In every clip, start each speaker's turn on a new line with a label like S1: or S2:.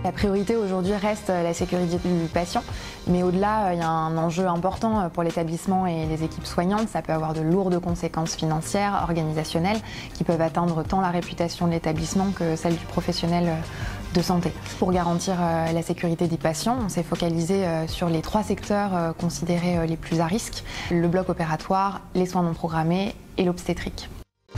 S1: La priorité aujourd'hui reste la sécurité du patient, mais au-delà, il y a un enjeu important pour l'établissement et les équipes soignantes. Ça peut avoir de lourdes conséquences financières, organisationnelles, qui peuvent atteindre tant la réputation de l'établissement que celle du professionnel de santé. Pour garantir la sécurité des patients, on s'est focalisé sur les 3 secteurs considérés les plus à risque: le bloc opératoire, les soins non programmés et l'obstétrique.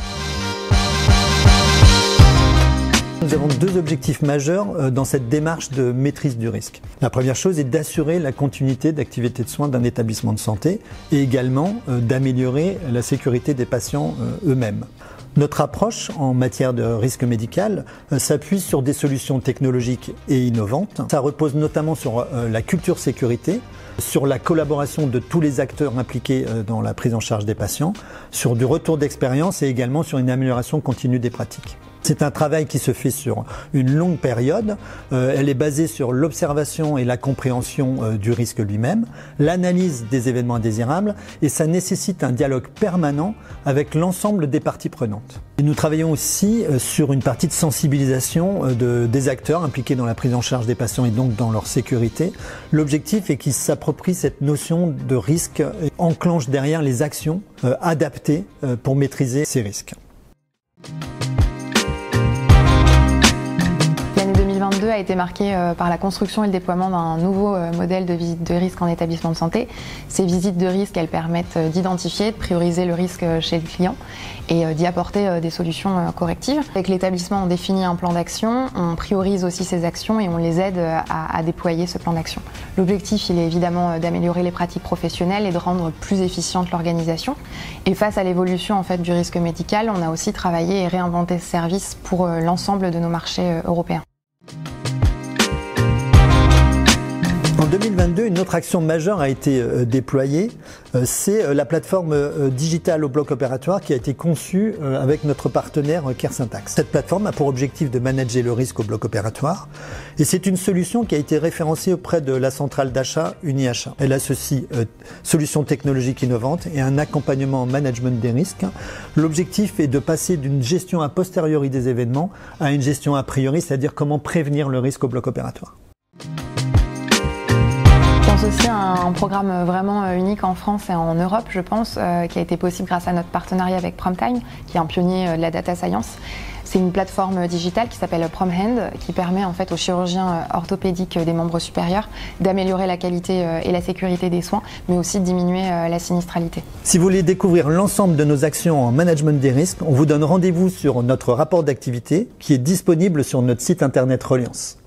S2: Nous avons 2 objectifs majeurs dans cette démarche de maîtrise du risque. La première chose est d'assurer la continuité d'activité de soins d'un établissement de santé et également d'améliorer la sécurité des patients eux-mêmes. Notre approche en matière de risque médical s'appuie sur des solutions technologiques et innovantes. Ça repose notamment sur la culture sécurité, sur la collaboration de tous les acteurs impliqués dans la prise en charge des patients, sur du retour d'expérience et également sur une amélioration continue des pratiques. C'est un travail qui se fait sur une longue période. Elle est basée sur l'observation et la compréhension du risque lui-même, l'analyse des événements indésirables, et ça nécessite un dialogue permanent avec l'ensemble des parties prenantes. Et nous travaillons aussi sur une partie de sensibilisation des acteurs impliqués dans la prise en charge des patients et donc dans leur sécurité. L'objectif est qu'ils s'approprient cette notion de risque et enclenchent derrière les actions adaptées pour maîtriser ces risques.
S1: L'année 2022 a été marquée par la construction et le déploiement d'un nouveau modèle de visite de risque en établissement de santé. Ces visites de risque, elles permettent d'identifier, de prioriser le risque chez le client et d'y apporter des solutions correctives. Avec l'établissement, on définit un plan d'action, on priorise aussi ces actions et on les aide à déployer ce plan d'action. L'objectif, il est évidemment d'améliorer les pratiques professionnelles et de rendre plus efficiente l'organisation. Et face à l'évolution du risque médical, on a aussi travaillé et réinventé ce service pour l'ensemble de nos marchés européens.
S2: En 2022, une autre action majeure a été déployée, c'est la plateforme digitale au bloc opératoire qui a été conçue avec notre partenaire CareSyntax. Cette plateforme a pour objectif de manager le risque au bloc opératoire et c'est une solution qui a été référencée auprès de la centrale d'achat UniAchat. Elle associe solutions technologiques innovantes et un accompagnement en management des risques. L'objectif est de passer d'une gestion a posteriori des événements à une gestion a priori, c'est-à-dire comment prévenir le risque au bloc opératoire.
S1: Je pense aussi à un programme vraiment unique en France et en Europe, je pense, qui a été possible grâce à notre partenariat avec PromTime, qui est un pionnier de la data science. C'est une plateforme digitale qui s'appelle PromHand, qui permet aux chirurgiens orthopédiques des membres supérieurs d'améliorer la qualité et la sécurité des soins, mais aussi de diminuer la sinistralité.
S2: Si vous voulez découvrir l'ensemble de nos actions en management des risques, on vous donne rendez-vous sur notre rapport d'activité qui est disponible sur notre site internet Reliance.